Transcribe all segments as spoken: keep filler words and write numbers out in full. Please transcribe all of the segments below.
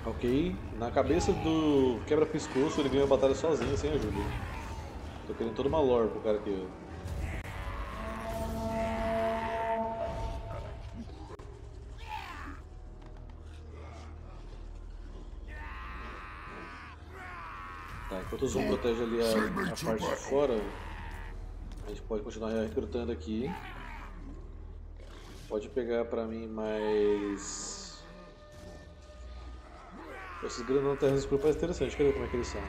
Ok, na cabeça do quebra-pescoço ele ganha a batalha sozinho, sem ajuda. Tô querendo toda uma lore pro cara aqui. Tá, enquanto o Zoom protege ali a, a parte de fora, a gente pode continuar recrutando aqui. Pode pegar pra mim mais... Esses grandão terras escuras parecem interessantes, quer ver como é que eles são.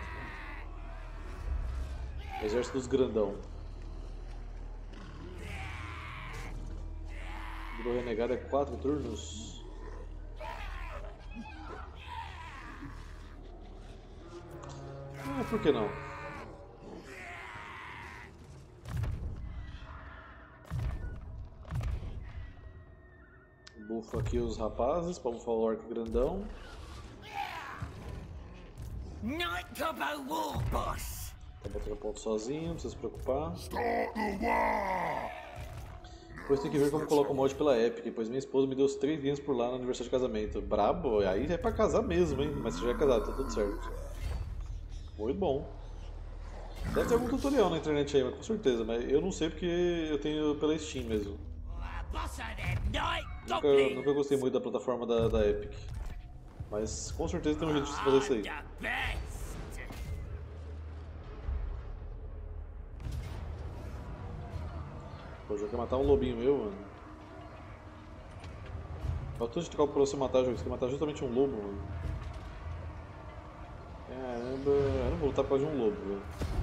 Exército dos grandão. Virou renegado é quatro turnos. Ah, por que não? Bufo aqui os rapazes, para bufar o orc grandão. Tá botando ponto sozinho, não precisa se preocupar. Depois tem que ver como coloca o mod pela Epic, pois minha esposa me deu os três dias por lá no aniversário de casamento. Brabo, aí é pra casar mesmo, hein? Mas você já é casado, tá tudo certo. Muito bom. Deve ter algum tutorial na internet aí, mas com certeza, mas eu não sei porque eu tenho pela Steam mesmo. Nunca, nunca gostei muito da plataforma da, da Epic. Mas com certeza tem um jeito de fazer isso aí. Pô, já quer matar um lobinho meu, mano. Faltou de trocar pra você matar, jogo. Você quer matar justamente um lobo, mano. Caramba, eu não vou lutar por causa de um lobo, velho.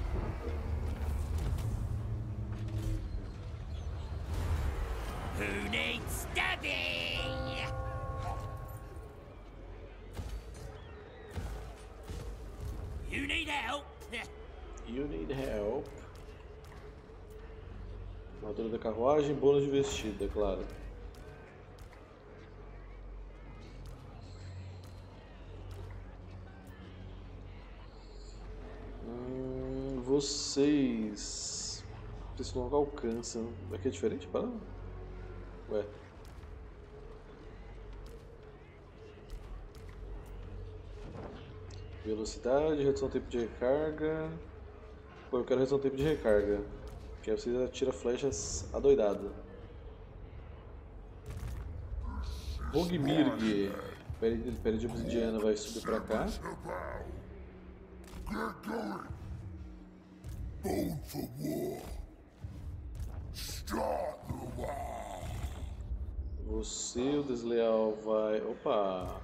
Who needs stabbing? You need help? You need help. Armadura da carruagem, bônus de vestida, claro. Hum, vocês... Esse logo alcança. Aqui é diferente, para? Ué. Velocidade, redução do tempo de recarga. Pô, eu quero redução do tempo de recarga. Que aí você atira flechas adoidado. Rogmirg. Pele de obsidiana vai subir pra cá. Você, o desleal, vai... Opa!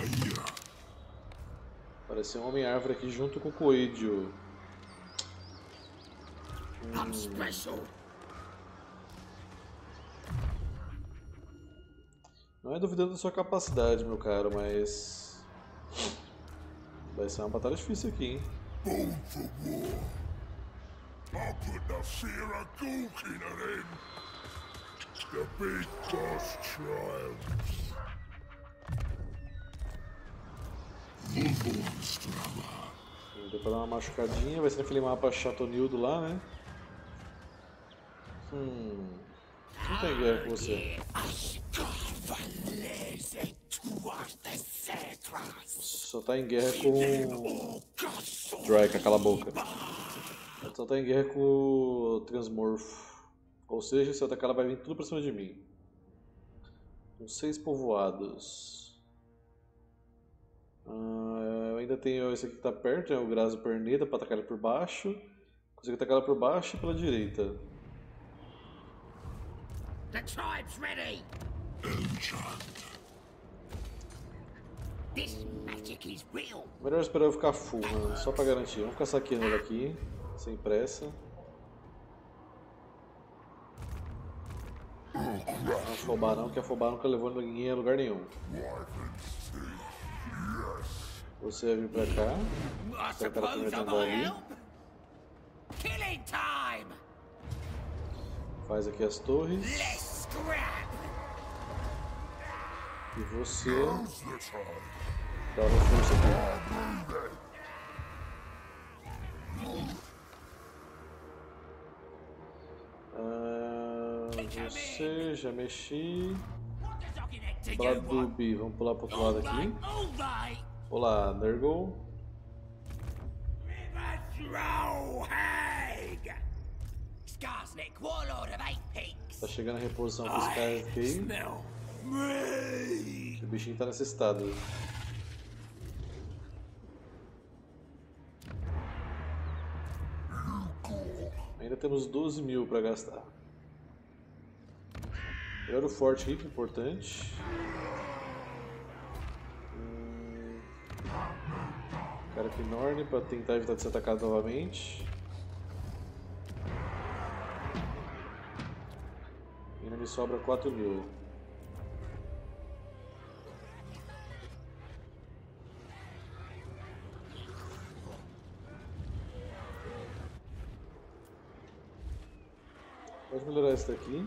Apareceu um homem-árvore aqui junto com o Coelho. Hum. Não é duvidando da sua capacidade, meu caro, mas... Vai ser uma batalha difícil aqui, hein? Deu pra dar uma machucadinha, vai ser naquele mapa Chatonildo lá, né? Hum... Não tem guerra com você. Só tá em guerra com... Dryka, cala a boca. Só tá em guerra com o Transmorfo. Ou seja, se eu atacar ela vai vir tudo pra cima de mim. Com seis povoados. Ah, eu ainda tenho esse aqui que tá perto, é o Graso Perneta, pra atacar ele por baixo. Consigo atacar ela por baixo e pela direita. The tribe's ready. This magic is real. Melhor esperar eu ficar full, mano, só pra garantir. Vamos ficar saqueando ela aqui, sem pressa. Não afobar não, que afobar nunca levou ninguém a lugar nenhum. Você vai vir pra cá. Esse cara que vai andar ali. Killing time. Faz aqui as torres. E você dá uma força aqui. Ah, você, já mexi. Bladubi, vamos pular pro outro lado aqui. Olá, Nurgle. Throwhag! Skarsnik, warlord of Eight Peaks. Tá chegando a reposição pro Skarsnik aí. Smell me! O bichinho tá nesse estado. Ainda temos doze mil para gastar. Melhor o forte aqui, que é importante. Hum... Cara aqui Norne para tentar evitar de ser atacado novamente. E ainda me sobra quatro mil. Pode melhorar esse daqui.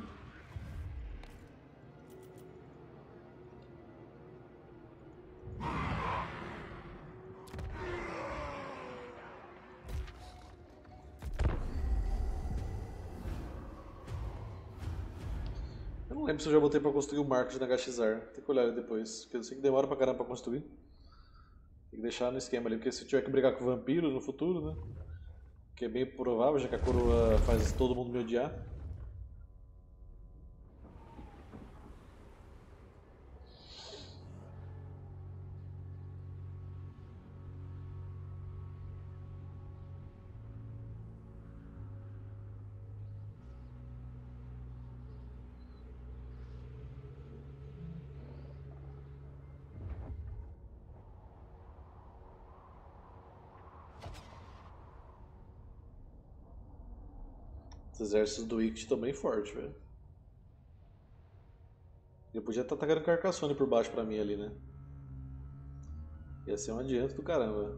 Eu não lembro se eu já botei pra construir o marco de Nagashizar. Tem que olhar ele depois, porque eu sei que demora pra caramba pra construir. Tem que deixar no esquema ali, porque se tiver que brigar com o vampiro no futuro, né? Que é bem provável, já que a coroa faz todo mundo me odiar. Os exércitos do Ict estão bem fortes, velho. Eu podia estar atacando Carcassonne por baixo pra mim ali, né? Ia ser um adianto do caramba.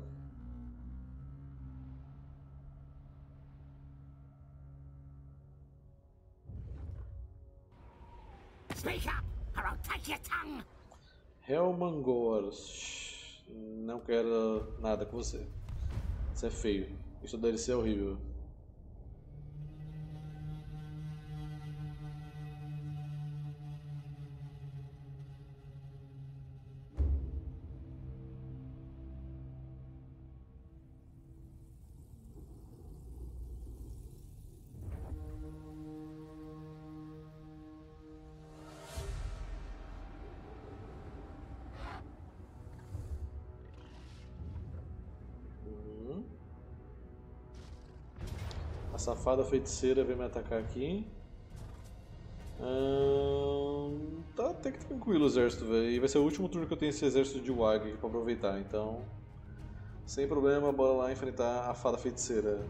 Speak up, or I'll take your tongue! Helmangor. Não quero nada com você. Isso é feio. Isso deve ser horrível. A safada feiticeira vem me atacar aqui. Hum, tá até que tranquilo o exército, velho. E vai ser o último turno que eu tenho esse exército de Wag aqui pra aproveitar, então... Sem problema, bora lá enfrentar a fada feiticeira.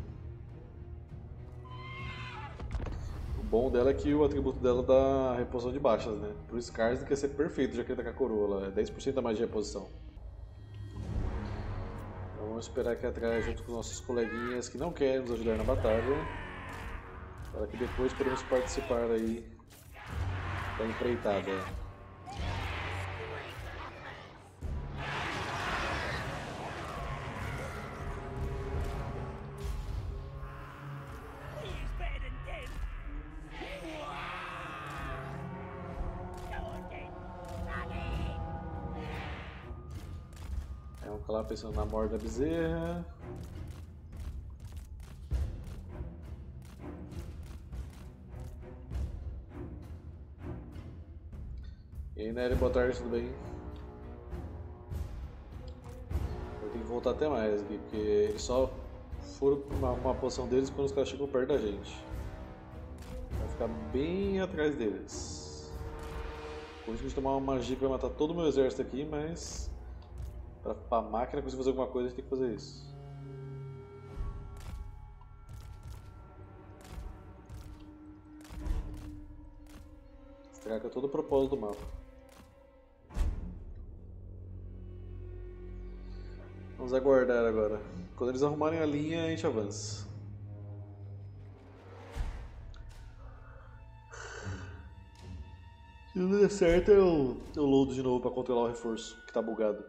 O bom dela é que o atributo dela dá reposição de baixas, né? Pro Skarsnik ia ser perfeito, já que ele tá com a coroa lá. É dez por cento a mais de reposição. Vamos esperar aqui atrás junto com nossos coleguinhas que não querem nos ajudar na batalha, para que depois podemos participar aí da empreitada. Vamos lá pensando na morte da bezerra. E aí, Nery, boa tarde, tudo bem? Eu tenho que voltar até mais aqui, porque eles só foram para uma, uma posição deles quando os caras chegam perto da gente. Vai ficar bem atrás deles. Consegui tomar uma magia que vai matar todo o meu exército aqui, mas... Para a máquina conseguir fazer alguma coisa, a gente tem que fazer isso. Estraga todo o propósito do mapa. Vamos aguardar agora. Quando eles arrumarem a linha, a gente avança. Se não der certo, eu, eu loado de novo para controlar o reforço, que está bugado.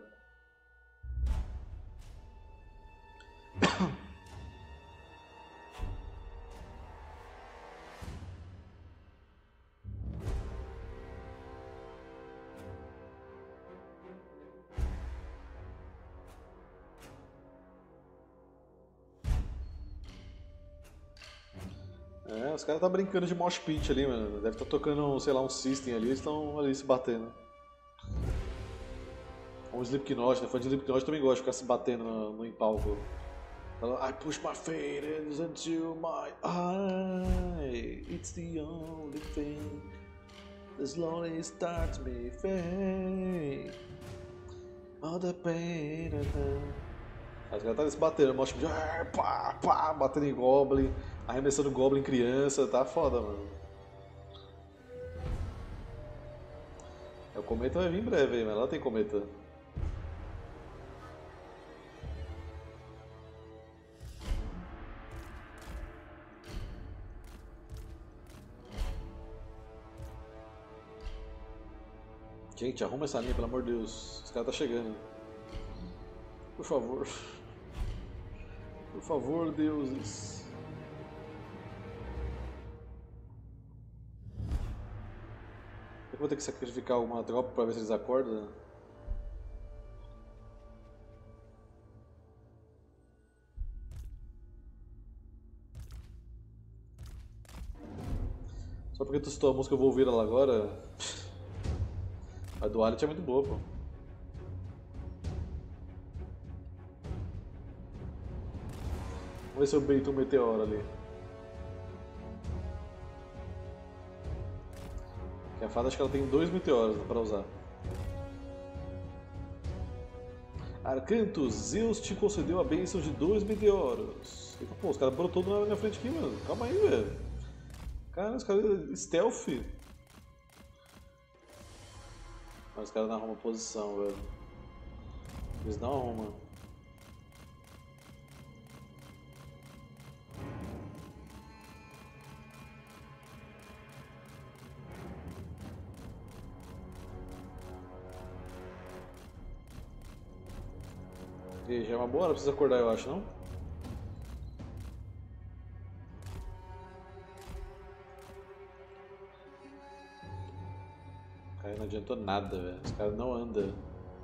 É, os caras tá brincando de mosh pit ali, mano. Deve estar tá tocando, sei lá, um system ali, eles estão ali se batendo. Um Slipknot, né? Fã de Slipknot também gosta de ficar se batendo no, no empalco. I push my fate into my eye. It's the only thing that slowly starts me fade. All the pain. Aí os caras tá se batendo, mosh pit, pá, pá, batendo em Goblin, arremessando Goblin criança, tá foda, mano. É, o cometa vai vir em breve aí, mas lá tem cometa. Gente, arruma essa linha, pelo amor de Deus. Os caras tá chegando. Por favor. Por favor, deuses. Eu vou ter que sacrificar alguma tropa pra ver se eles acordam. Só porque tu citou a música, eu vou ouvir ela agora. A do Alit é muito boa, pô. Vamos ver se eu beito um meteoro ali. Que a fada, acho que ela tem dois meteoros pra usar. Arcantus, Zeus te concedeu a bênção de dois meteoros. Eita, pô, os caras brotou na minha frente aqui, mano. Calma aí, velho. Cara, os caras stealth. Mas os caras não arrumam posição, velho. Eles não arrumam. E já é uma boa hora, precisa acordar, eu acho, não? Cara, não adiantou nada, velho. Os caras não andam.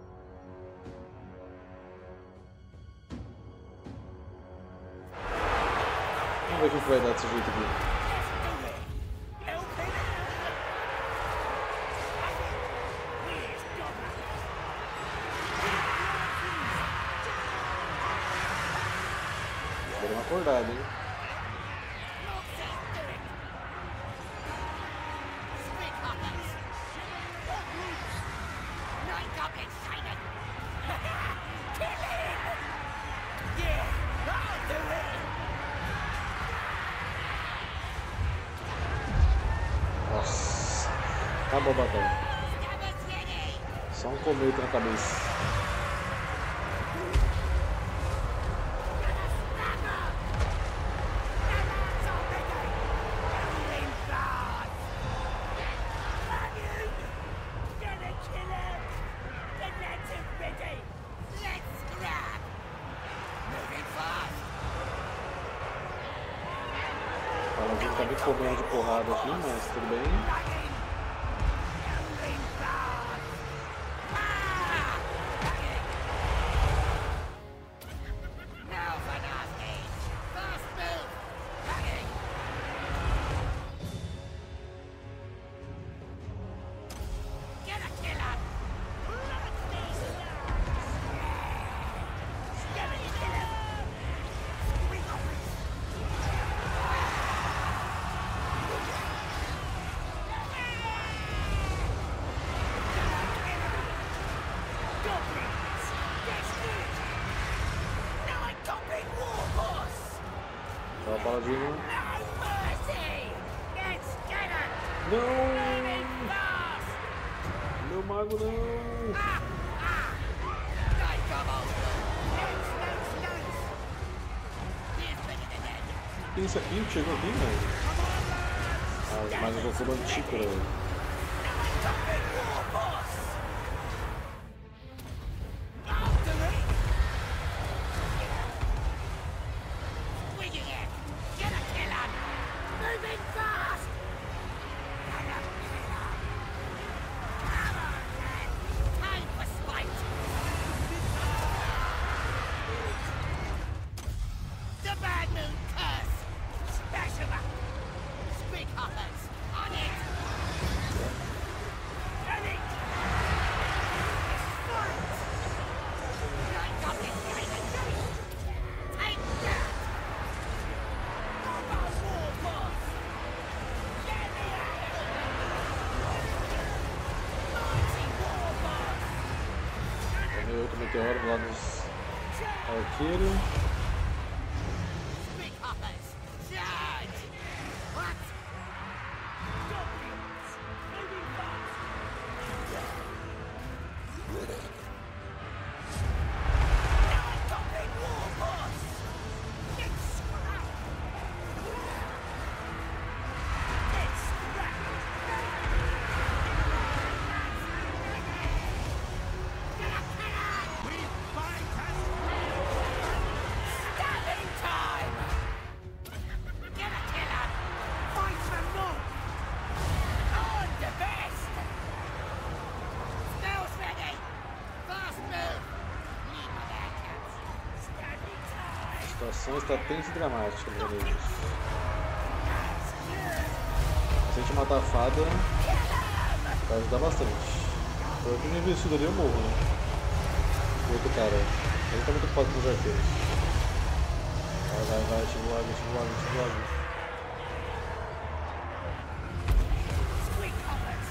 Vamos ver o que vai dar desse jeito aqui. Deu uma acordada, hein? Nossa, acabou a batalha. Só um cometa na cabeça. Tá me comendo de porrada aqui, mas tudo bem. Tava paladino. Não! Meu mago não! Tem isso aqui? Chegou aqui, velho? Ah, os magos vão tomando xícara, velho. meteoro lá dos arqueiros. Big hoppers! Charge! What? Goblins! Moving fast! Goblin war horse! It's scrap! It's scrap! We fight as stabbing time! Get a killer! Fight for more! On the best! Spells ready! Fast move! Need my backups! Standing A time! situação está tensa e dramática, meus amigos. Se a gente matar a fada, vai ajudar bastante. Foi o que me investido ali, eu morro, né? O outro cara. Ele tá muito foda com os arqueiros. Vai, vai, vai, tira o lago, tira o lago, tira o lago. Squeak hoppers!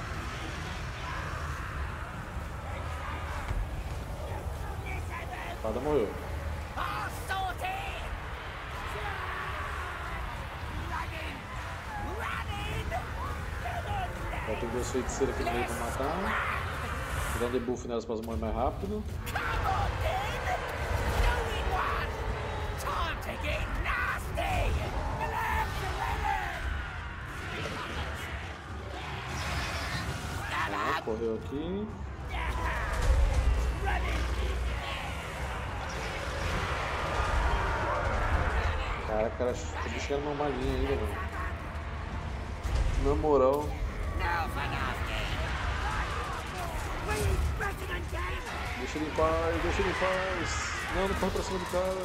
A fada morreu. All sorted! Running! Running! Come on, Vai ter duas feiticeiras aqui no meio pra matar. Vou dar um debuff nelas pra elas morrerem mais rápido. Come on, then! Going one! Time to get nasty! Relax, Tá, correu aqui. Running! Cara, cara, tô deixando uma malinha ainda, mano. Na moral. No for nasty! Please, President Game! Deixa ele em paz, deixa ele em paz. Não, não corre pra cima do cara.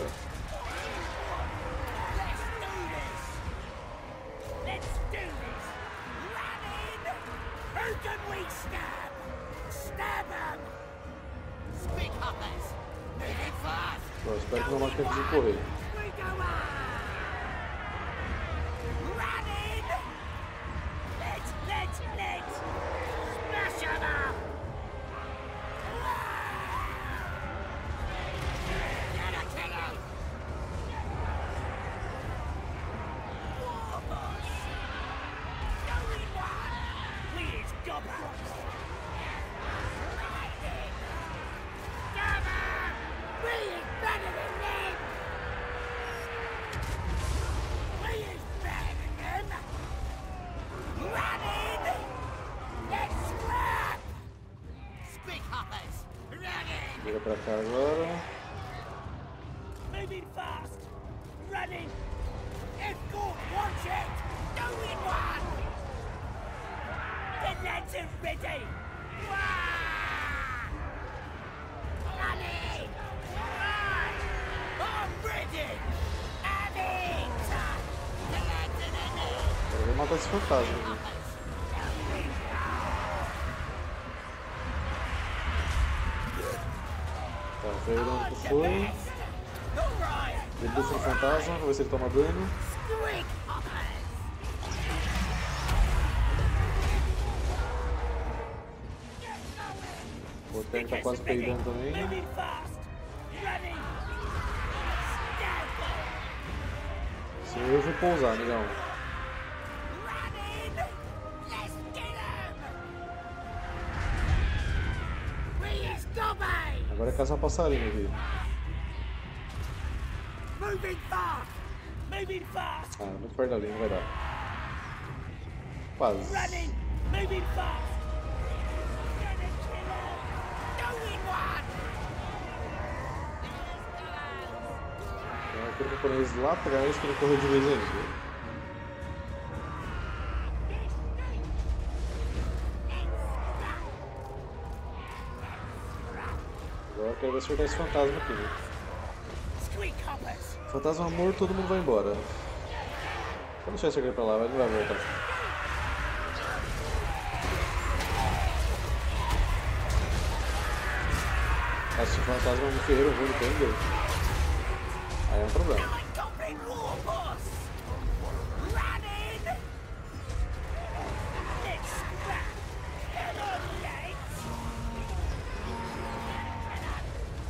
Let's do this! Let's do this! Running! Who can we stab? Stab 'em! Speak hoppers! Moving fast! Bom, espero que não mate antes de correr. We go on! Running! Let's, let's, let's! Smash 'em up! Get a killer! War boss! Going one! Please, goblins! Riding! Stab 'em! We is better than them! We is better than them! Running! Let's scrap! Speak hoppers! Running! Vira pra cá agora. Moving fast! Running! Escort, watch it! Going one! The lads are ready! Wah! Running! Run! I'm ready! Having time! The lads are ready! Agora eu vou matar esse fantasma aqui. Tá, foi ele onde que foi. Alright! Debuff no fantasma, vou ver se ele toma dano. Squeak hoppers! O Terno tá quase peidando também. Moving fast! Running! Stab them! Se eu vou pousar, negão. Running! Let's get 'em! We is Dobby! Agora é caçar passarinho aqui. Moving fast! Moving fast! Ah, muito perto da linha, não vai dar. Quase. Running! Moving fast! Get a killer! Going one! Tem aquele japonês lá atrás que ele correu de vez ainda. Agora eu quero ver acertar esse fantasma aqui, né? Squeak hoppers! Fantasma morto, todo mundo vai embora. Vou deixar esse aqui pra lá, ele não vai voltar. Mas se o fantasma no ferreiro eu vou no prender. Aí é um problema. Goblin war boss! Running! Let's scrap! Come on, lads!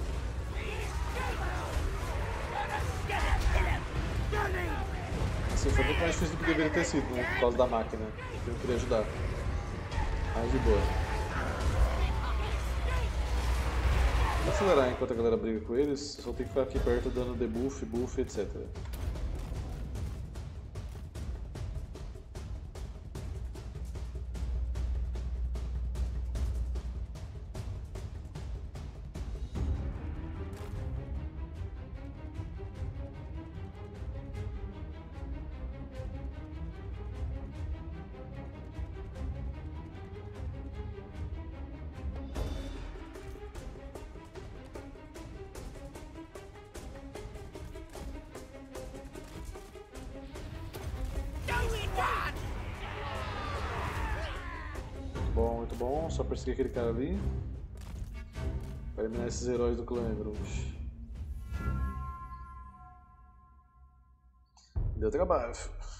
mais difícil do que deveria ter sido, né? Por causa da máquina. Eu queria ajudar. Mas de boa. Vou acelerar enquanto a galera briga com eles, só tem que ficar aqui perto dando debuff, buff, etcétera. Bom, muito bom, só perseguir aquele cara ali para eliminar esses heróis do clã Emerald. Deu trabalho.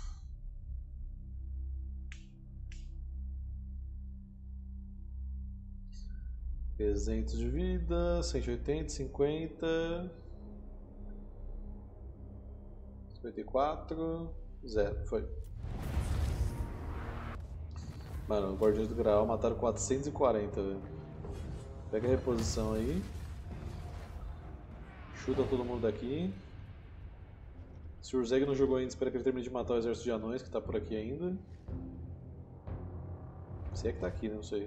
trezentos de vida, cento e oitenta, cinquenta, cinquenta e quatro, zero, foi. Mano, Guardiões do Graal mataram quatrocentos e quarenta, velho. Pega a reposição aí. Chuta todo mundo daqui. Se o Urzeg não jogou ainda, espera que ele termine de matar o exército de anões que tá por aqui ainda. Se é que tá aqui, né? Não sei.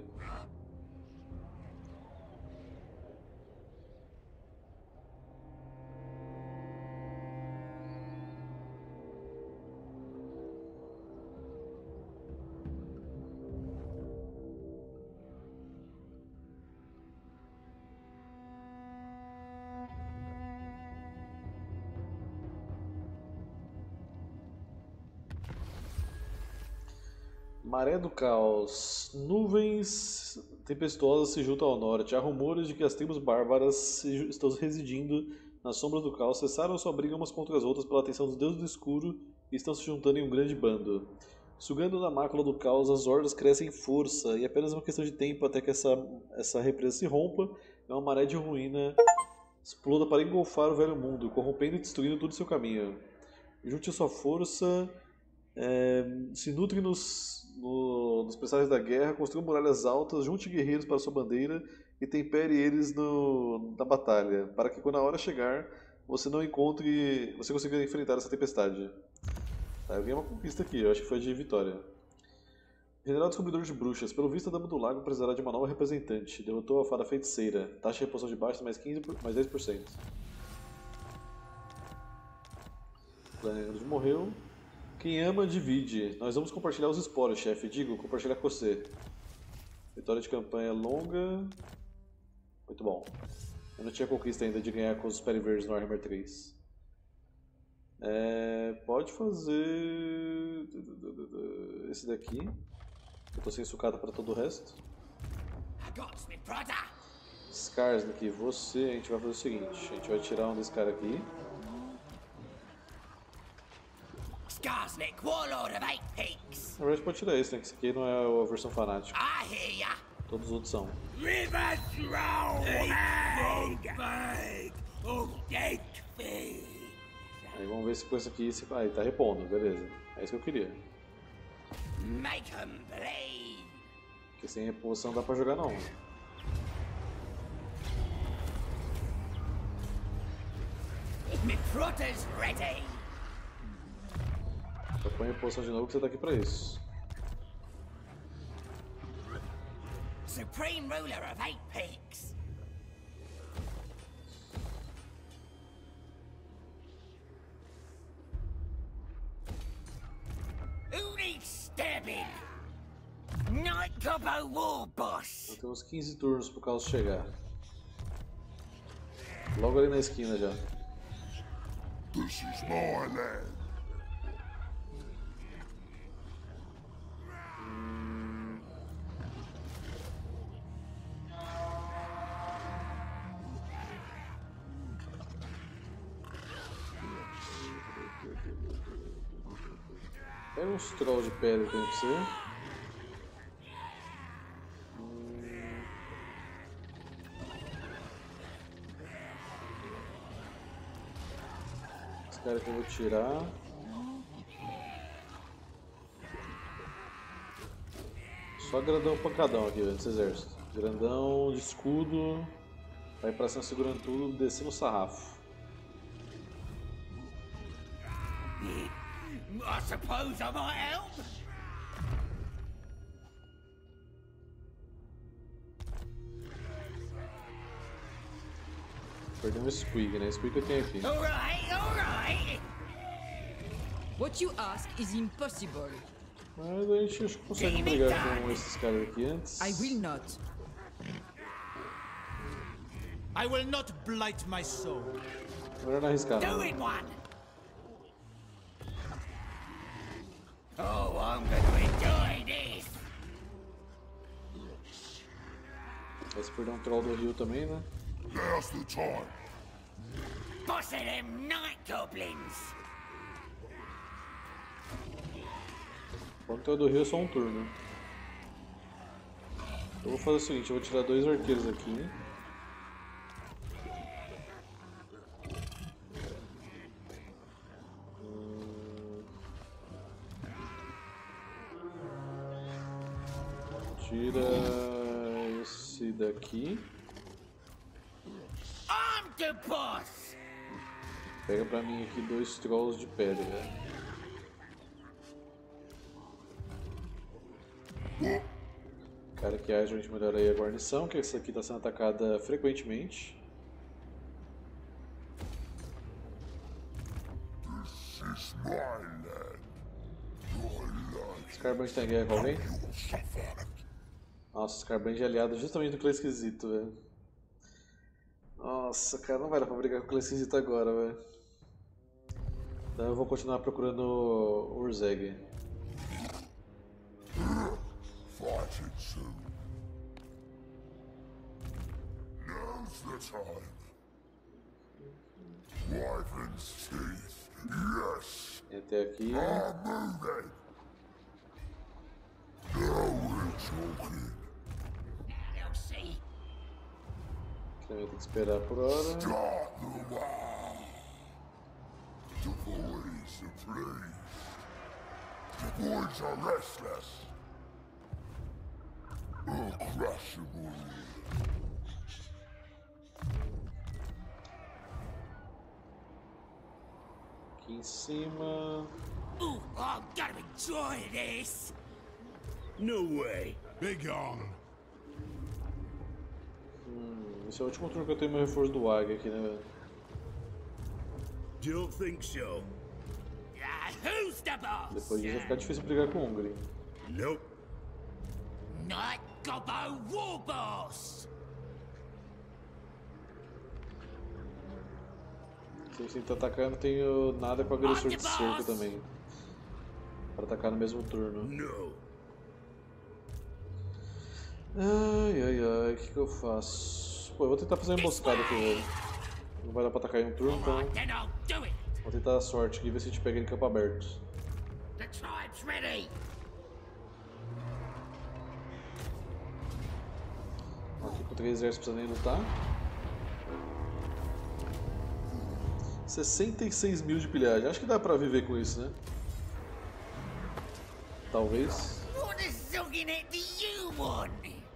Maré do Caos. Nuvens tempestuosas se juntam ao norte. Há rumores de que as tribos bárbaras estão residindo nas sombras do caos, cessaram sua briga umas contra as outras pela atenção dos deuses do escuro e estão se juntando em um grande bando. Sugando na mácula do caos, as hordas crescem em força e é apenas uma questão de tempo até que essa, essa represa se rompa e uma maré de ruína exploda para engolfar o velho mundo, corrompendo e destruindo todo o seu caminho. Junte sua força, é, se nutre nos, no, nos presságios da guerra, construa muralhas altas, junte guerreiros para sua bandeira e tempere eles no, na batalha, para que quando a hora chegar, você não encontre, você consiga enfrentar essa tempestade. Tá, eu ganhei uma conquista aqui, eu acho que foi de vitória. General Descobridor de Bruxas. Pelo visto, a Dama do Lago precisará de uma nova representante. Derrotou a Fada Feiticeira. Taxa de reposição de baixa mais, quinze por, mais dez por cento. Planejamento morreu. Quem ama, divide. Nós vamos compartilhar os esporos, chefe. Digo, compartilhar com você. Vitória de campanha longa. Muito bom. Eu não tinha conquista ainda de ganhar com os Periverdes no Warhammer três. É, pode fazer esse daqui. Eu tô sem sucata para todo o resto. Skarsnik, você, a gente vai fazer o seguinte, a gente vai tirar um desse cara aqui. Skarsnik, Warlord of Eight Peaks. Na verdade pode tirar esse, né? Que esse aqui não é a versão fanática. I hear ya. Todos os outros são. River Throne. Aí vamos ver se com esse aqui, se... ah, ele tá repondo, beleza. É isso que eu queria. Make 'em bleed. Porque sem reposição não dá pra jogar não. Me Trotter's ready. Só põe reposição de novo que você tá aqui pra isso. Supreme Ruler of Eight Peaks. Who needs stabbing? Night Gobbo War Boss. Então temos quinze turnos pro caos chegar. Logo ali na esquina já. This is my land. Pega uns trolls de pedra que tem pra você. Esse cara que eu vou tirar. Só grandão pancadão aqui, velho, nesse exército. Grandão de escudo. Vai pra cima segurando tudo, descendo o sarrafo. I suppose I might help. Perdemos o Squig, né? Squig eu tenho aqui. All right, all right. What you ask is impossible. Mas a gente acho que consegue brigar com esses caras aqui antes. I will not. I will not blight my soul. Melhor não arriscar. Do it, one. Oh, I'm gonna enjoy this. Vai se perder um troll do rio também, né? Now's the time. Boss of them night goblins. O troll do rio é só um turno. Eu vou fazer o seguinte, eu vou tirar dois arqueiros aqui. Tira esse daqui. I'm the boss. Pega pra mim aqui dois trolls de pedra. Cara que age, a gente melhora aí a guarnição, que essa aqui está sendo atacada frequentemente. This is my land. Your life Scarband tá em guerra com alguém? will suffer. Nossa, Scarband é aliado justamente do Clã Esquisito, velho. Nossa, cara, não vai dar pra brigar com o Clã Esquisito agora, velho. Então eu vou continuar procurando o Urzeg. Fighting soon. Now's the time. Wyvern's teeth. Yes. E até aqui. I'm moving. Now we're talking. They'll see. Que eu vou ter que esperar por hora. Start the war. The boys are pleased. The boys are restless. Uncrushable. Aqui em cima. Ooh, I'm gonna enjoy this. No way. Be gone. Hum, esse é o último turno que eu tenho meu reforço do Águia aqui, né, velho? Don't think so. Uh, who's the boss? Depois disso vai ficar difícil brigar com o Ungry. Nope. Night Gobbo War Boss. Se a gente tá atacando, tenho nada com o agressor de cerco também. Pra atacar no mesmo turno. No. Ai, ai, ai, o que, que eu faço? Pô, eu vou tentar fazer uma emboscada aqui, velho. Não vai dar pra atacar em um turno, então Then I'll do it. vou tentar a sorte aqui e ver se a gente pega ele em campo aberto. The tribe's ready. Aqui com três exércitos precisando nem lutar. sessenta e seis mil de pilhagem. Acho que dá pra viver com isso, né? Talvez. What the zogginette do you want?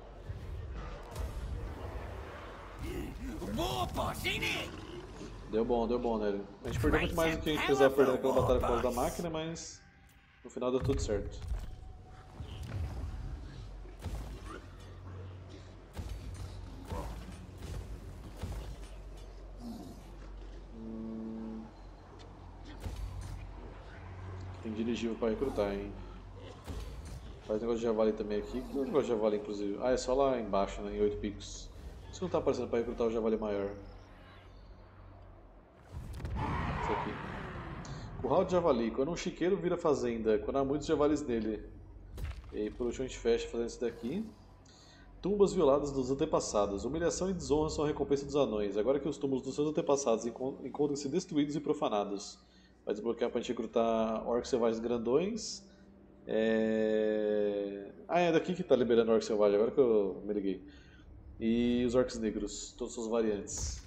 War Boss, innit? Deu bom, deu bom, né? A gente perdeu muito mais do que a gente precisava perder naquela batalha por causa da máquina, mas no final deu tudo certo. Hum... Tem dirigível pra recrutar, hein? Faz negócio de javali também aqui. Que negócio de javali, inclusive? Ah, é só lá embaixo, né? Em oito picos. Isso não tá aparecendo pra recrutar o javali maior. Isso aqui. Curral de javali. Quando um chiqueiro vira fazenda, quando há muitos javalis nele. E aí, por último a gente fecha fazendo isso daqui. Tumbas violadas dos antepassados. Humilhação e desonra são a recompensa dos anões. Agora que os túmulos dos seus antepassados encontram-se destruídos e profanados. Vai desbloquear pra gente recrutar orcs selvagens grandões. É... Ah, é daqui que tá liberando orcs selvagens, agora que eu me liguei. E os orcs negros, todas suas variantes.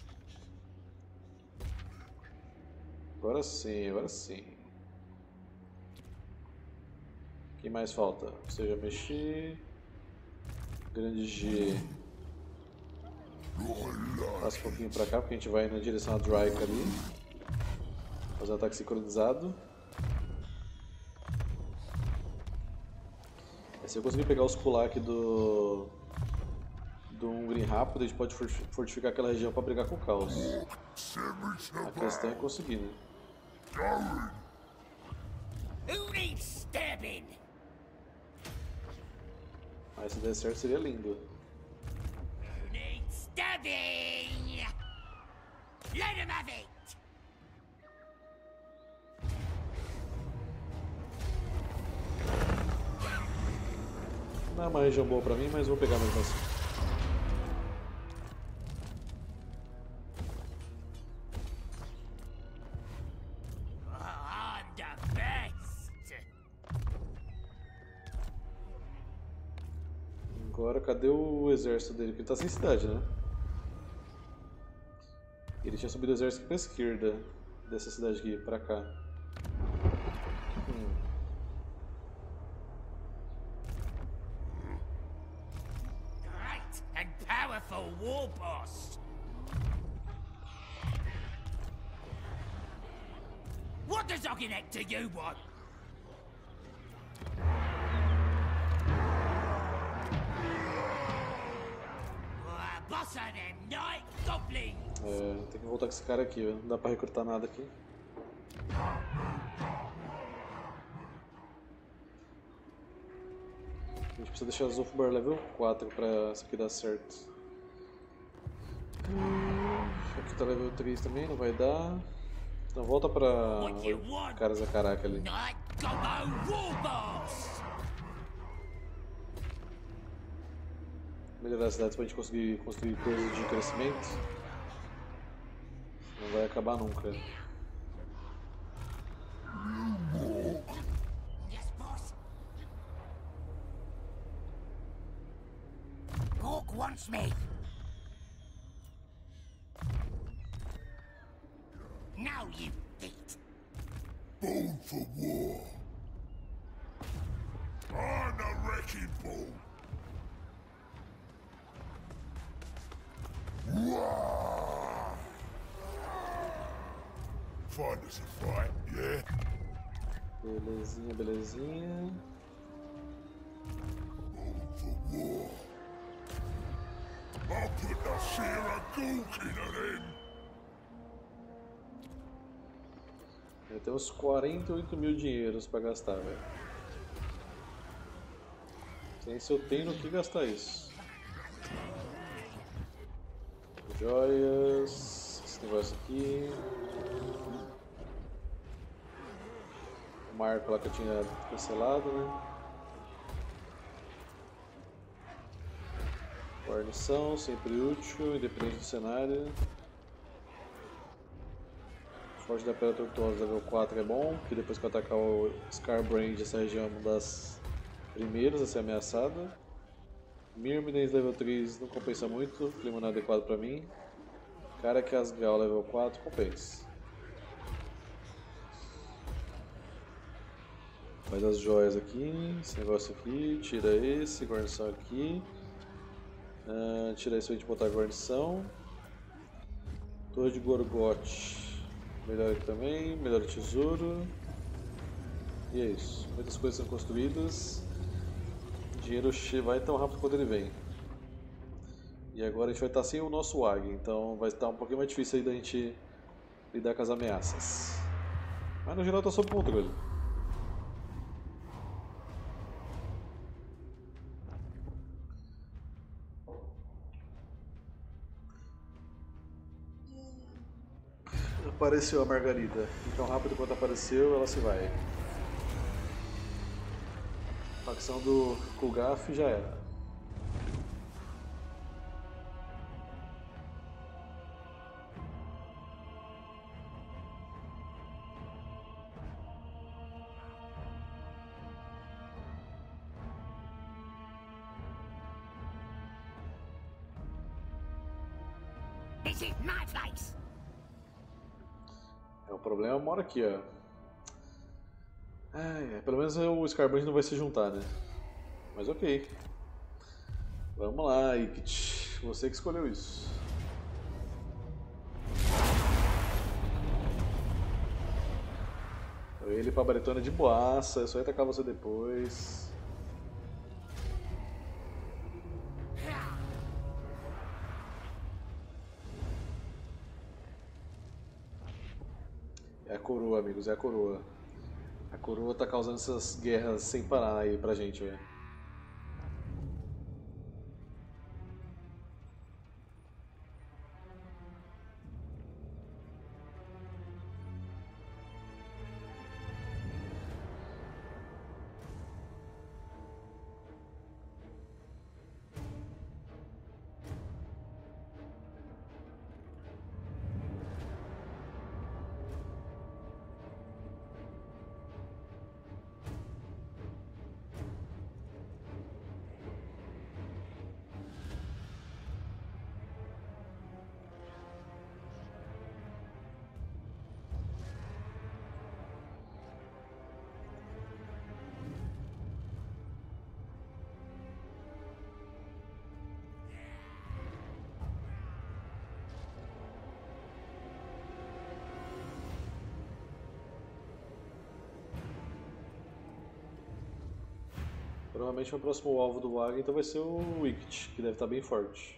Agora sim, agora sim. Quem mais falta? Ou seja, mexer. Grande G. Passa um pouquinho pra cá, porque a gente vai na direção da Dryka ali. Fazer um ataque sincronizado. Se eu conseguir pegar os Kulak do... do Ungrim rápido, a gente pode fortificar aquela região para brigar com o Caos. A questão é conseguir, né? Who needs stabbing? Mas se der certo seria lindo. Who needs stabbing? Let him have it! Não é uma região boa pra mim, mas vou pegar mesmo assim. I'm the best! Agora, cadê o exército dele? Porque ele tá sem cidade, né? Ele tinha subido o exército pra esquerda dessa cidade aqui, pra cá. Hum. Great and powerful war boss! What does Ogginek to you want? Uh, boss of them night goblins! É, tem que voltar com esse cara aqui, ó. Não dá pra recrutar nada aqui. A gente precisa deixar a Zulfbar level quatro pra isso aqui dar certo. Aqui tá level três também, não vai dar. Então volta pra Caras a Caraca ali. Night Gobbo war boss! Melhorar as cidades pra gente conseguir construir coisas de crescimento. Não vai acabar nunca. Yes, boss. Gork wants me. Now you eat. Bone for war. On the wrecking ball. Wah! Find us a fight, yeah? Belezinha, belezinha. Bone for war. I'll put the Sarah Gork in them. Eu tenho uns quarenta e oito mil dinheiros pra gastar, velho. Sem se eu tenho no que gastar isso. Joias, esse negócio aqui. O marco lá que eu tinha cancelado, né? Guarnição, sempre útil, independente do cenário. Forte da Pedra Tortuosa level quatro é bom, porque depois que eu atacar o Scarbrand, essa região é uma das primeiras a ser ameaçada. Myrmidens level três não compensa muito, clima não é adequado pra mim. Karak Asgal level quatro compensa. Faz as joias aqui, esse negócio aqui, tira esse, guarnição aqui. Uh, tira esse pra gente botar a guarnição. Torre de Gorgote. Melhor aqui também, melhor o tesouro. E é isso. Muitas coisas são construídas. O dinheiro vai tão rápido quanto ele vem. E agora a gente vai estar sem o nosso A G, então vai estar um pouquinho mais difícil aí da gente lidar com as ameaças. Mas no geral está sob controle. Apareceu a Margarida. E tão rápido quanto apareceu, ela se vai. A facção do Kulgaf já era. This is my place. É, o problema mora aqui, ó. Ai, é, pelo menos o Scarbrand não vai se juntar, né? Mas ok. Vamos lá, Ikt. Você que escolheu isso. Ele pra baretona de boaça, é só atacar você depois. É a coroa, amigos, é a coroa. A coroa tá causando essas guerras sem parar aí pra gente, velho. Provavelmente o próximo alvo do Wag então vai ser o Ikt, que deve estar bem forte.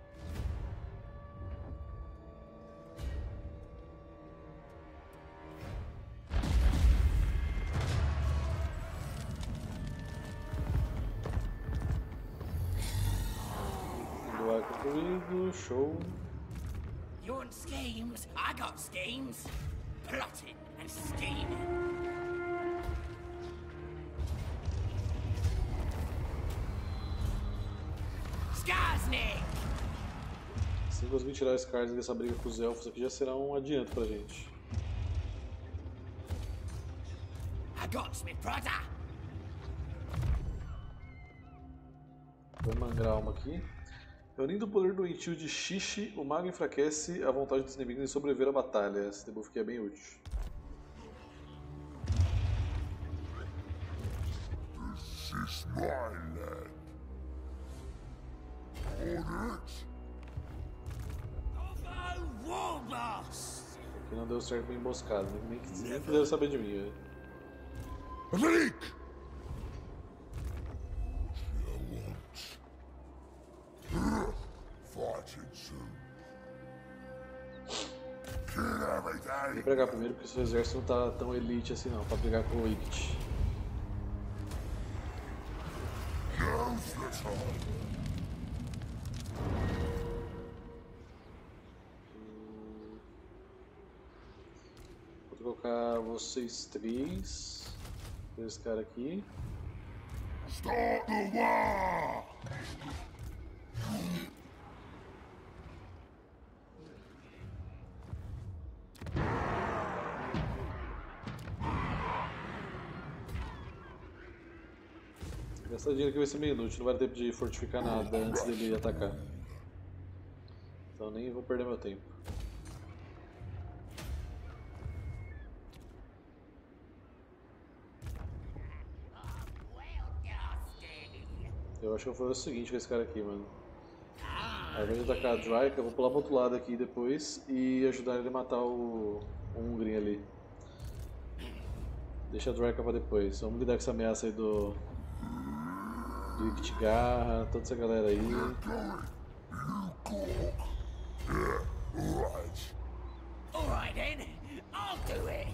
Do Wag concluído, show. You want schemes? I got schemes. Plotting and scheming. Skarsnik! Se conseguir tirar esse Skarsnik dessa briga com os elfos aqui já será um adianto pra gente. I got me brother. Vou mangrar uma aqui. Reunindo o poder doentio de Xixi, o mago enfraquece a vontade dos inimigos em sobreviver à batalha. Esse debuff aqui é bem útil. This is my land. On it. Oh, war boss! Aqui não deu certo com emboscada, nem que nem quiseram saber de mim, velho. Avik! You want? Fighting soon. Kill everything. Vem pra cá primeiro porque seu exército não tá tão elite assim não, pra brigar com o Ikt. Now's the time. Vou colocar vocês três. Esse cara aqui. Start the war! Essa dinheiro aqui vai ser meio inútil, não vai ter tempo de fortificar nada antes dele atacar. Então nem vou perder meu tempo. Eu acho que eu vou fazer o seguinte com esse cara aqui, mano. Ao invés de atacar a Dryka, eu vou pular pro outro lado aqui depois e ajudar ele a matar o, o Ungrim ali. Deixa a Dryka pra depois. Vamos lidar com essa ameaça aí do... do Iktigarra, toda essa galera aí. Alright. Alright then, I'll do it.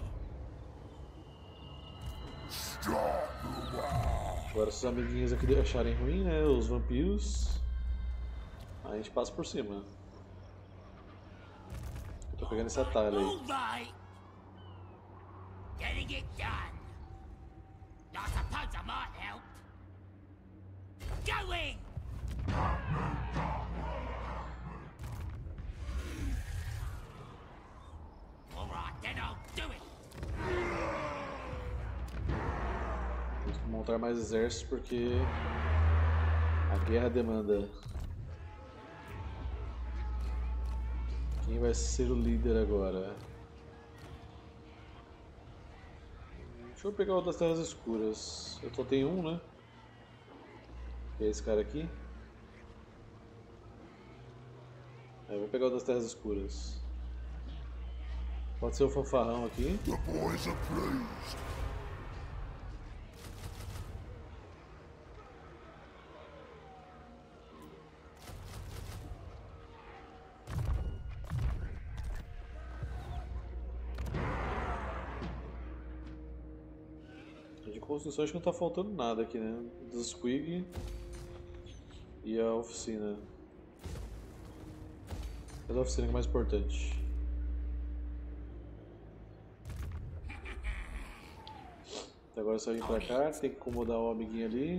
Start the war! Agora se os amiguinhos aqui acharem ruim, né, os vampiros, aí a gente passa por cima. Eu tô pegando esse atalho aí. Alright. Getting it done. I suppose I might help. Going! Alright, then I'll do it. Temos que montar mais exércitos porque a guerra demanda. Quem vai ser o líder agora? Deixa eu pegar o das Terras Escuras. Eu só tenho um, né? Que é esse cara aqui. É, vou pegar o das Terras Escuras. Pode ser o fanfarrão aqui. The boys are pleased. De construção acho que não tá faltando nada aqui, né? Dos Squig e a oficina. Mas a oficina que é mais importante. Agora é só vir pra cá, tem que incomodar o amiguinho ali.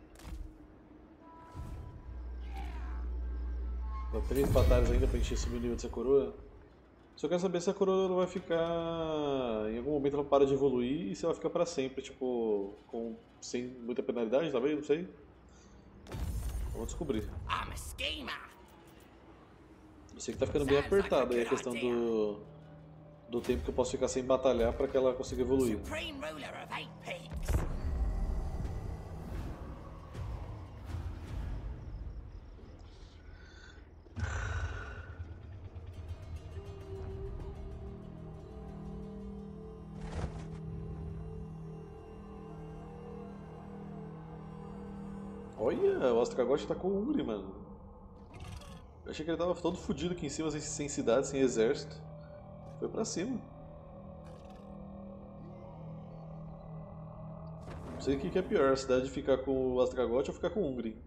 Dá três batalhas ainda pra gente subir o nível dessa coroa. Só quero saber se a coroa ela vai ficar... Em algum momento ela para de evoluir e se ela fica pra sempre, tipo... Com... sem muita penalidade, talvez, não sei. Vamos descobrir. I'm a schemer. Eu sei que tá ficando bem apertado aí a questão do... do tempo que eu posso ficar sem batalhar pra que ela consiga evoluir. Supreme ruler of eight peaks. Olha, o Astragoth tá com o Ungry, mano. Eu achei que ele tava todo fodido aqui em cima, sem, sem cidade, sem exército. Foi pra cima. Não sei o que que é pior, a cidade ficar com o Astragoth ou ficar com o Ungry.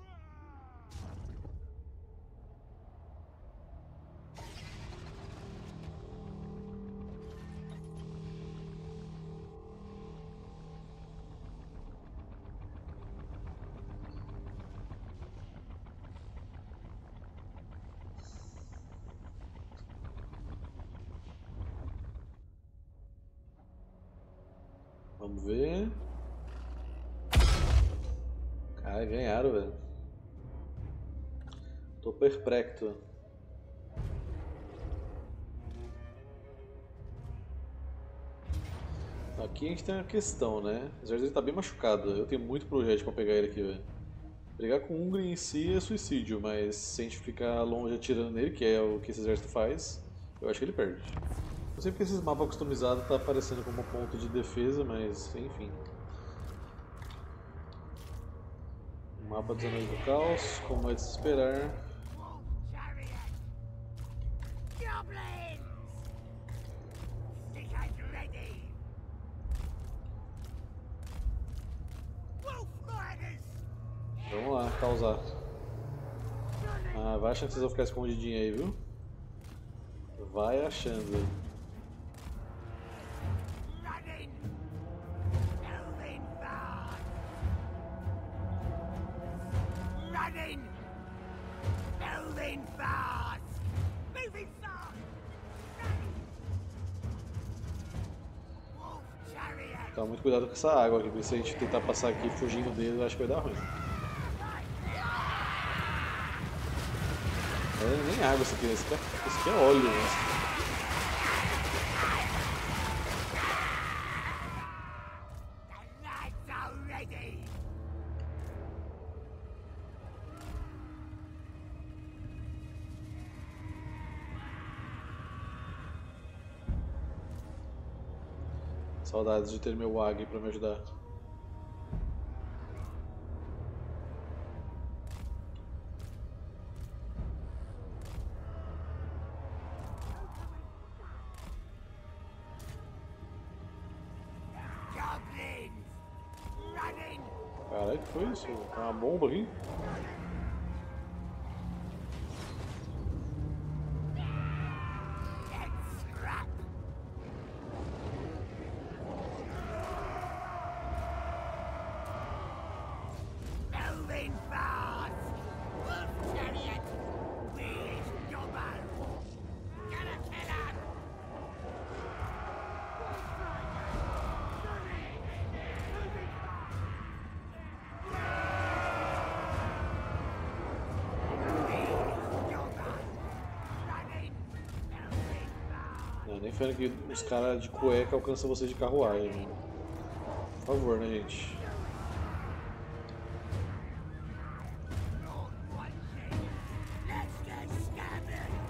Vamos ver. Cara, ganharam, velho. Tô perplexo. Aqui a gente tem uma questão, né? O exército tá bem machucado. Eu tenho muito projétil pra pegar ele aqui, velho. Brigar com o Ungry em si é suicídio, mas se a gente ficar longe atirando nele, que é o que esse exército faz, eu acho que ele perde. Eu sei porque esses mapas customizados tá aparecendo como ponto de defesa, mas enfim. Mapa dos Anéis do Caos, como é de se esperar. Chariot. Goblins. Stickers ready. Wolf riders. Vamos lá, causar. Ah, vai achando que vocês vão ficar escondidinhos aí, viu? Vai achando. Running. Moving fast. Running. Moving fast. Moving fast. Running. Wolf chariot. Toma muito cuidado com essa água aqui, porque se a gente tentar passar aqui fugindo deles, eu acho que vai dar ruim. É, nem água isso aqui, isso aqui é, isso aqui é óleo, né? The knights are ready. Saudades de ter meu Wag pra me ajudar. Goblins. Running. Caralho, que foi isso? Tem uma bomba aqui? Let's scrap. Moving fast. Wolf chariot. Weird double. Gonna kill him. Não, nem falando que os caras de cueca alcançam você de carruagem, né? Por favor, né, gente? Let's get scabbing.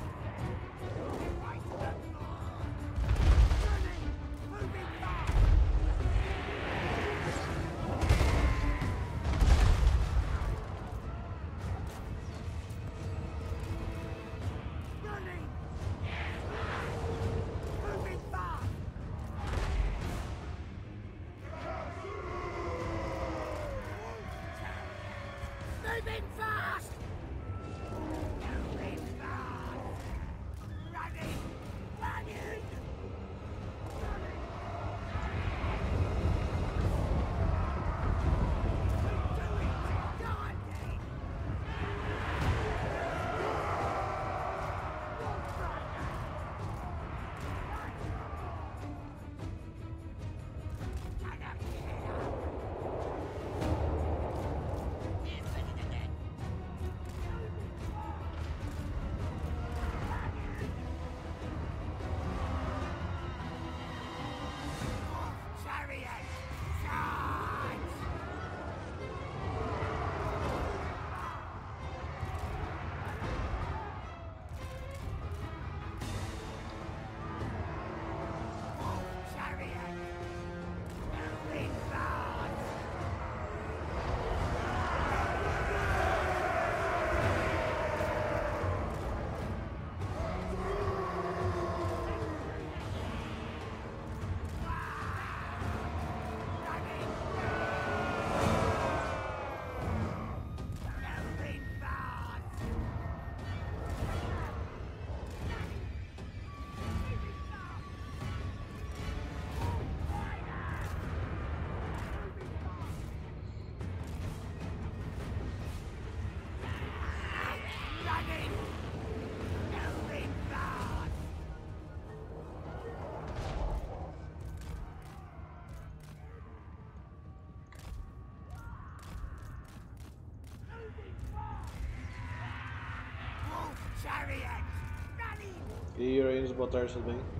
E aí, Rainos, boa tarde, tudo bem?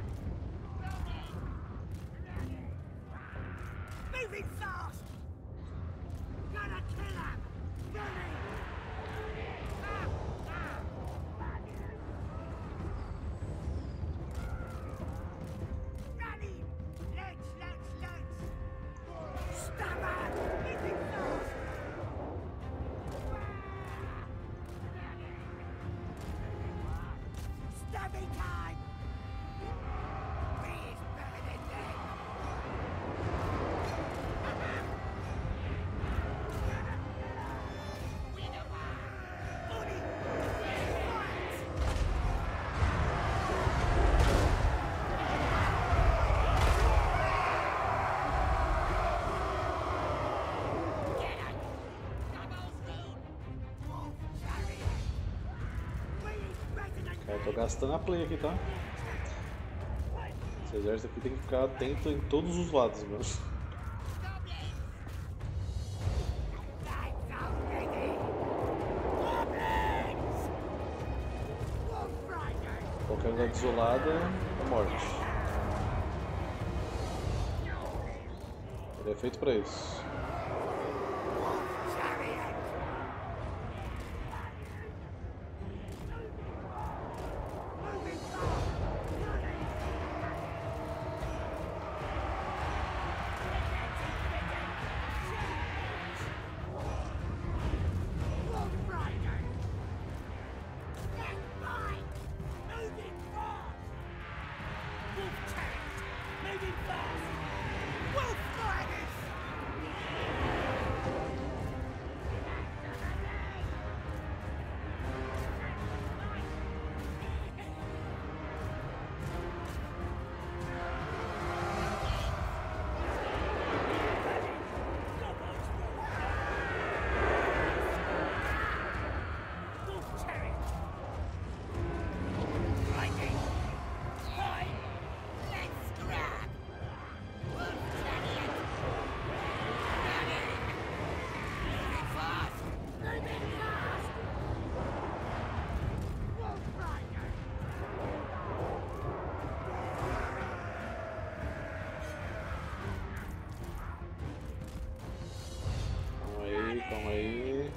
Moving fast! Gotta kill him! Running! Ah, ah. Running! Legs, legs, legs! Stab him! Moving fast! Stabbing time! He is better than dead! Eu tô gastando a play aqui, tá? Esse exército aqui tem que ficar atento em todos os lados, mano. Qualquer lugar desolada é morte. Ele é feito pra isso. Calma aí.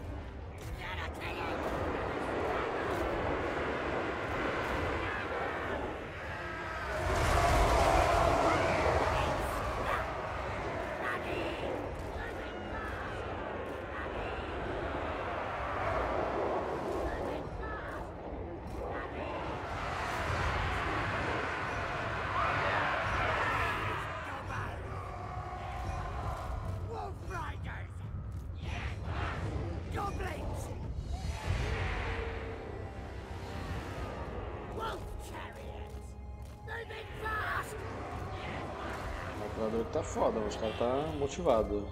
O operador tá foda, mas o cara tá motivado.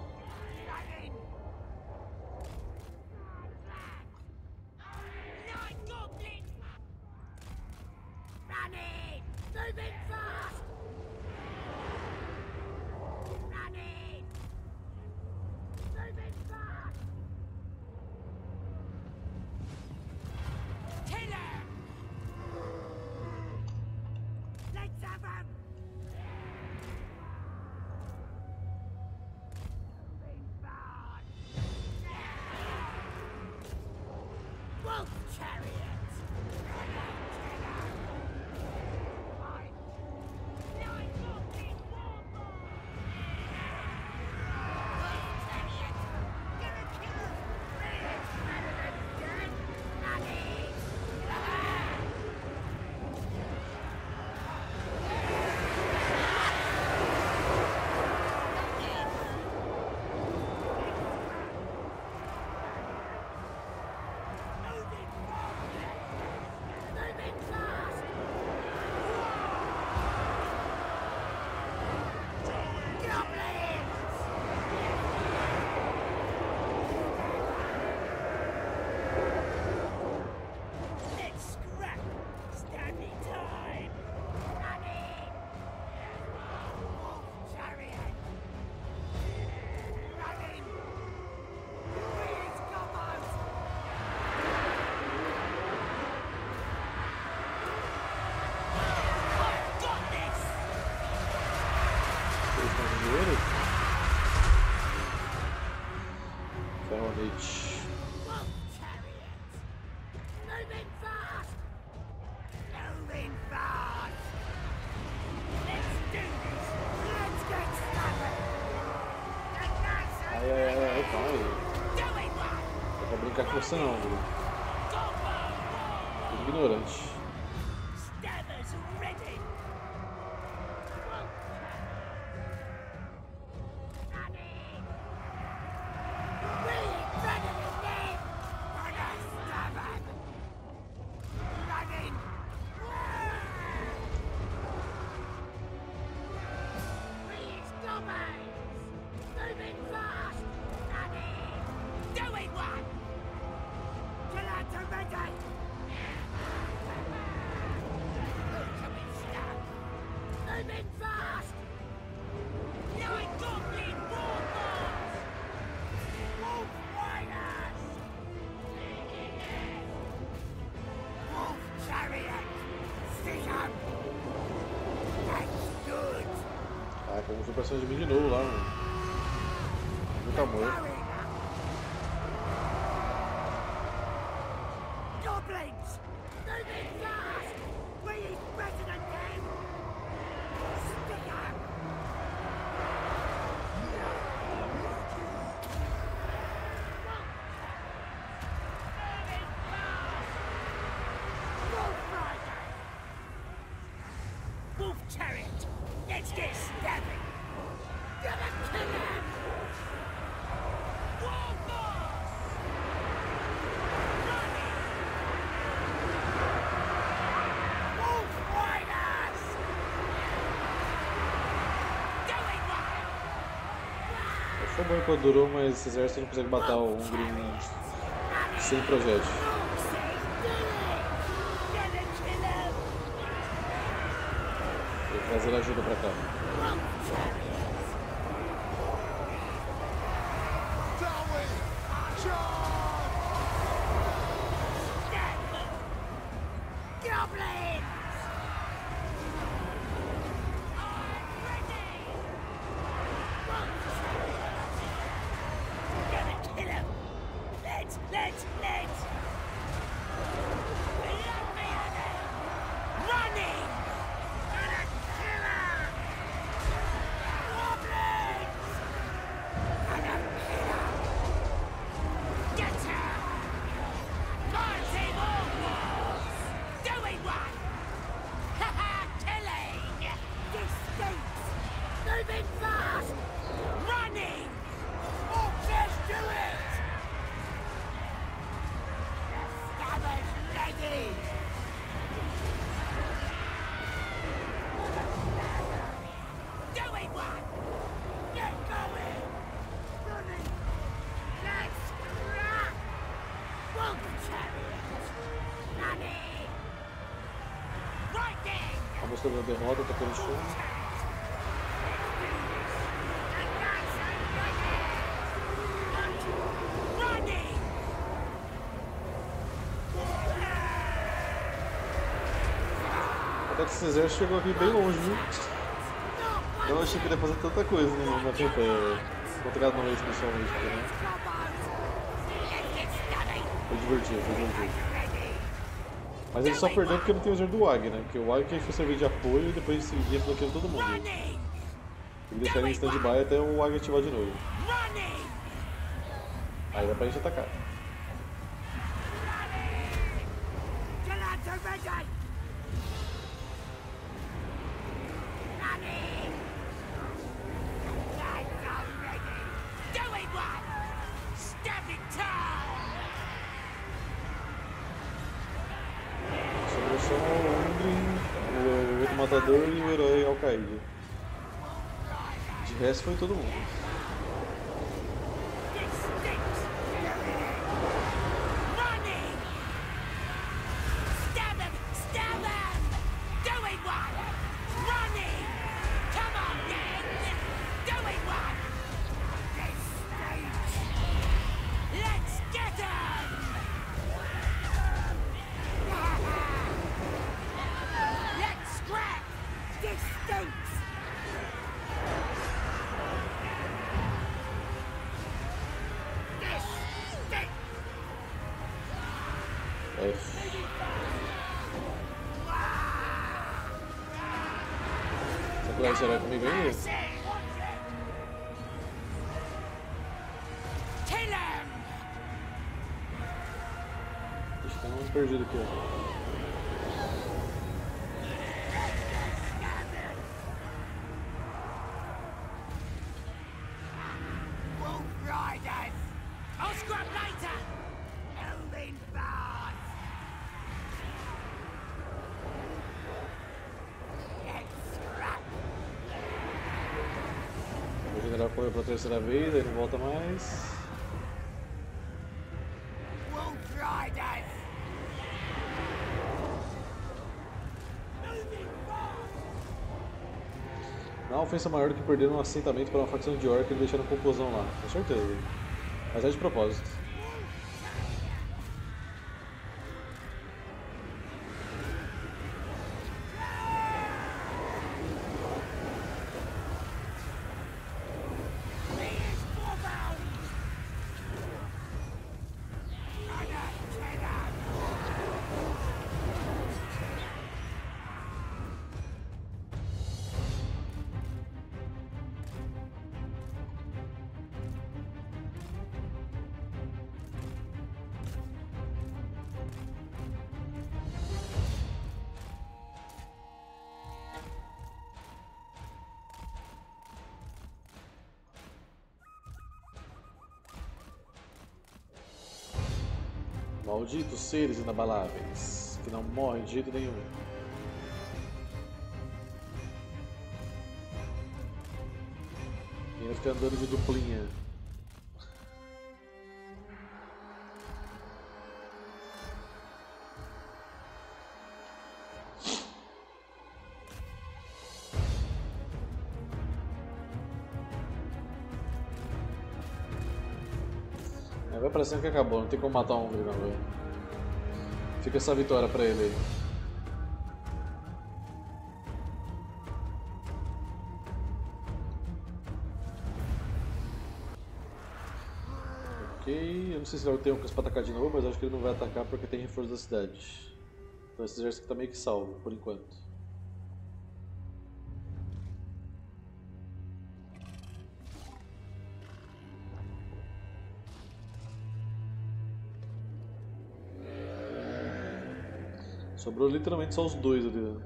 primeiro. Ferronete. Moving fast! Moving fast! Let's do this! Let's get started! The nice Ai, ai, ai, ai, calma aí. doing one! Não é pra brincar com você não, viu? Ignorante. Stabbers ready! Moving fast! Nine goblin warlords! Wolf riders! Wolf chariot! Stick up! That's good! Ah, como foi pra cima de mim de novo lá, mano. Muito amor. Goblins! Moving fast! We eat better than them! Stick up! Wolf rider! Wolf chariot! Let's get stabbing! Gonna kill him! Wolf boss! Running! Wolf riders! Doing one! Foi bom enquanto durou, mas esse exército não consegue matar o Hungry sem projétil. Gonna kill him! Vou trazer ajuda pra cá. Wolf chariot! Goblins! I'm ready! Gonna kill him! Let's, let's, let's! Let me at him! Running! Gonna kill him! Goblins! Gonna kill him! Get him! Fighting all wars! Doing one! Ha-ha! Killing! Distinct! Moving fast! Running! Oh, just do it! The stabber's ready! Doing one! Get going! Running! Let's crack! Wolf chariot! Running! Riding! A música da derrota tá pelo chão. Running! Até que esse exército chegou aqui bem longe, viu? Eu não achei que ele ia fazer tanta coisa né, na campanha. Contra nós, principalmente. Né? Foi divertido, foi divertido. Mas ele só perdeu porque não tem o exército do Wag, né? Porque o Wag que foi servir de apoio e depois seguia bloqueando todo mundo. Tem Running! que deixar ele em stand-by até o Wag ativar de novo. Running! Aí dá pra gente atacar. Gelato ready! Running! Gelato ready! Doing one! Stabbing time! Sobrou só o Hungry, o Herói Matador e o Herói Al-Qaeda. De resto foi todo mundo. Distinct! Running! Stab him! Stab him! Doing one! Running! Come on, then! Doing one! Distinct! Let's get him! Let's scrap! Distinct! F. Será que vai ser comigo ainda? Kill him! Deixa eu dar um perdido aqui, ó. Wolf Riders! I'll scrap later! Elvin Bars! O general correu pela terceira vez, aí não volta mais. Wolf Riders! Não há ofensa maior do que perder um assentamento para uma facção de orc e deixando confusão lá, com certeza. Mas é de propósito. Malditos seres inabaláveis, que não morrem de jeito nenhum. E ainda fica andando de duplinha. Vai parecendo que acabou, não tem como matar um Hungry não, velho. Fica essa vitória pra ele aí. Ok, eu não sei se ele vai ter um pra atacar de novo, mas acho que ele não vai atacar porque tem reforço da cidade. Então esse exército aqui tá meio que salvo, por enquanto. Sobrou literalmente só os dois ali, né?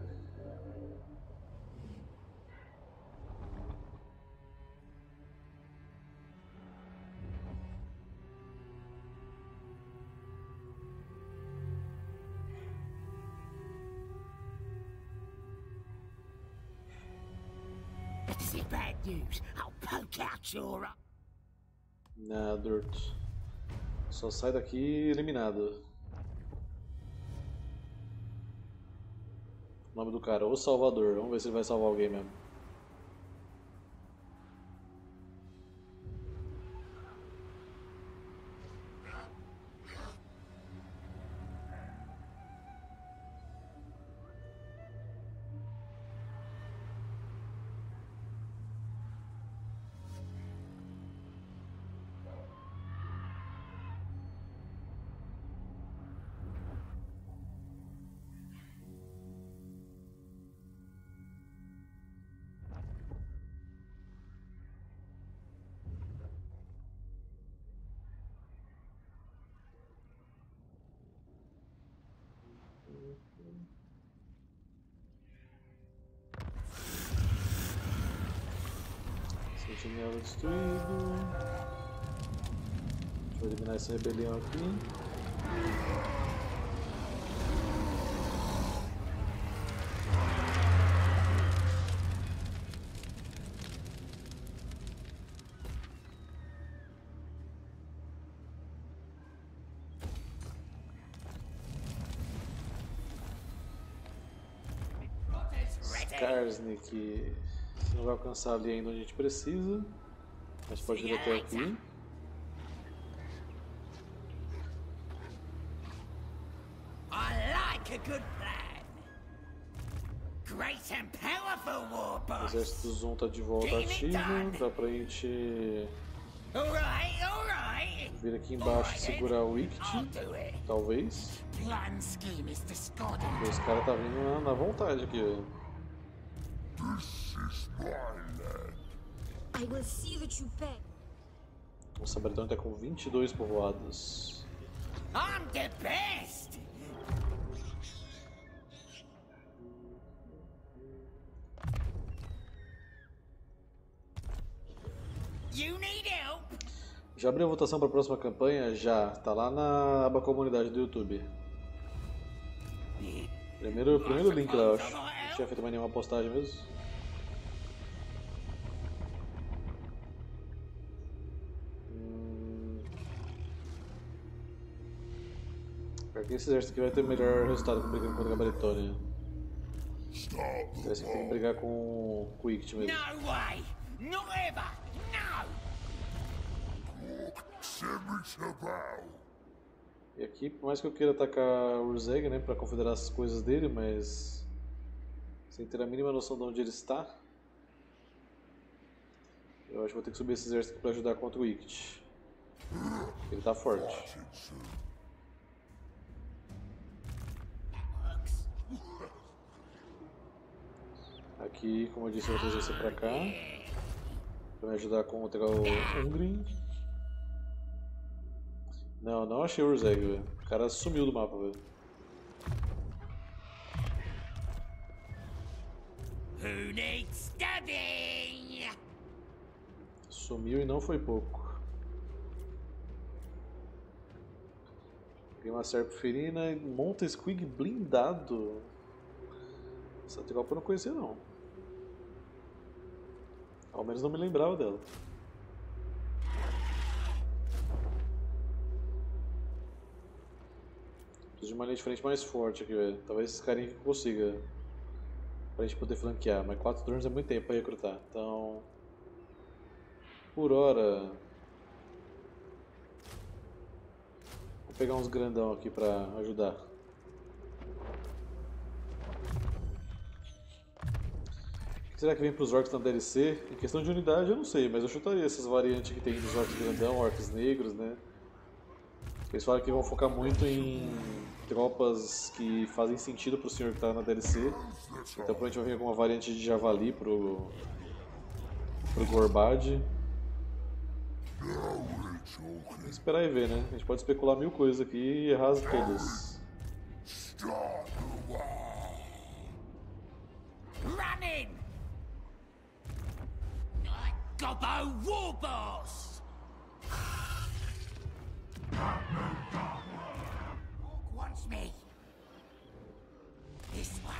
This is bad news. I'll poke out your... Nah, Dirt. Só sai daqui eliminado. O nome do cara, o Salvador. Vamos ver se ele vai salvar alguém mesmo. Sentinela destruído. Deixa eu eliminar essa rebelião aqui. Skarsnik não vai alcançar ali ainda onde a gente precisa, mas pode vir até aqui. I like a good plan. Great and powerful war O boss. exército do Zon tá de volta ativo, dá pra gente All right, all right. Vir aqui embaixo e segurar o Wicked, talvez. Plan scheme is discarded. Porque os caras tá vindo na, na vontade aqui, velho. This is my land. I will see that you pay. O Saberdão tá com vinte e dois povoados. I'm the best. You need help? Já abriu a votação para a próxima campanha? Já. Tá lá na aba comunidade do YouTube. Primeiro, primeiro link lá, eu acho. Não tinha feito mais nenhuma postagem mesmo. Hum... Pra que esse exército aqui vai ter melhor resultado que brigando contra a Gabaritônia? Esse aqui tem que brigar com o Wicked mesmo. No way. Not ever. No. E aqui, por mais que eu queira atacar o Urzeg, né, pra confederar as coisas dele, mas sem ter a mínima noção de onde ele está, eu acho que vou ter que subir esse exército aqui pra ajudar contra o Wicked. Ele tá forte. Aqui, como eu disse, eu vou trazer você pra cá pra me ajudar contra o Ungrim. Não, não achei o Urzeg, velho. O cara sumiu do mapa, velho. Who needs stabbing? Sumiu e não foi pouco. Tem uma Serpferina e monta Squig blindado. Essa tropa eu não conhecia, não. Ao menos não me lembrava dela. Preciso de uma linha de frente mais forte aqui, velho. Talvez esses carinha aqui consiga. Pra gente poder flanquear. Mas quatro turnos é muito tempo pra recrutar. Então... Por hora... Vou pegar uns grandão aqui pra ajudar. O que será que vem pros orcs na D L C? Em questão de unidade eu não sei, mas eu chutaria essas variantes que tem dos orcs grandão, orcs negros, né? Eles falam que vão focar muito em tropas que fazem sentido pro senhor que tá na D L C. Então provavelmente vai vir alguma variante de javali pro, pro Gorbad. Vamos esperar e ver, né? A gente pode especular mil coisas aqui e errar todas. Running! Gobbo Warboss! Orc wants me. This way.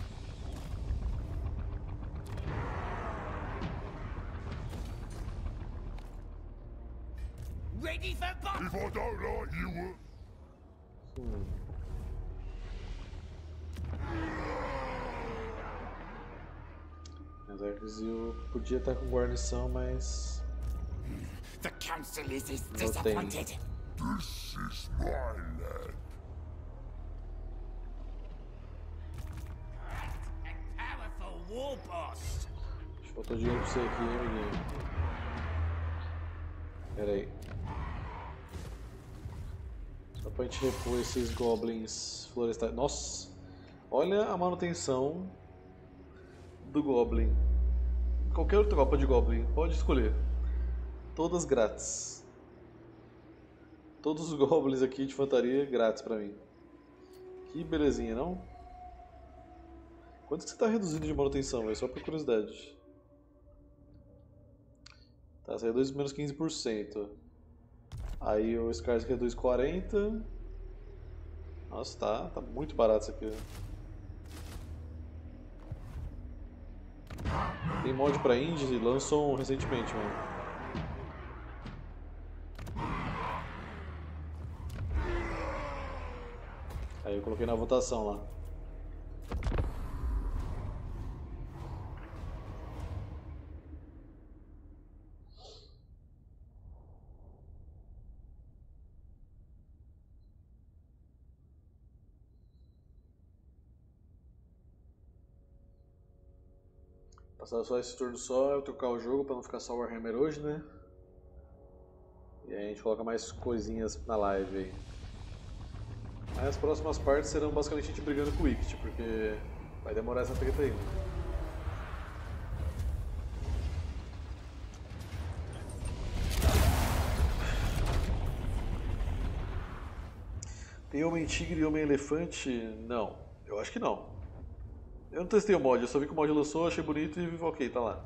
Ready for battle? If I don't like you, Hum. Mas Arquizil podia estar com guarnição, mas The council is, is não tem. disappointed. this is my land. A powerful warboss. Faltou dinheiro pra você aqui, hein, amiguinho? Pera aí. Só pra gente repor esses goblins florestais. Nossa! Olha a manutenção do goblin. Qualquer tropa de goblin, pode escolher. Todas grátis. Todos os goblins aqui de infantaria grátis pra mim. Que belezinha, não? Quanto que você tá reduzindo de manutenção, velho? Só por curiosidade. Tá, você reduz menos quinze por cento. Aí o Scars reduz quarenta por cento. Nossa, tá, tá muito barato isso aqui. Tem mod pra indie, lançou recentemente, mano. Aí eu coloquei na votação lá. Passar só esse turno só, eu trocar o jogo pra não ficar só Warhammer hoje, né? E aí a gente coloca mais coisinhas na live aí. Aí as próximas partes serão basicamente a gente brigando com o Wicked, porque vai demorar essa treta aí. Tem Homem-Tigre e Homem-Elefante? Não, eu acho que não. Eu não testei o mod, eu só vi que o mod lançou, achei bonito e ok, tá lá.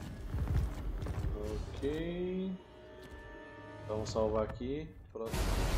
Ok. Vamos salvar aqui. Próximo.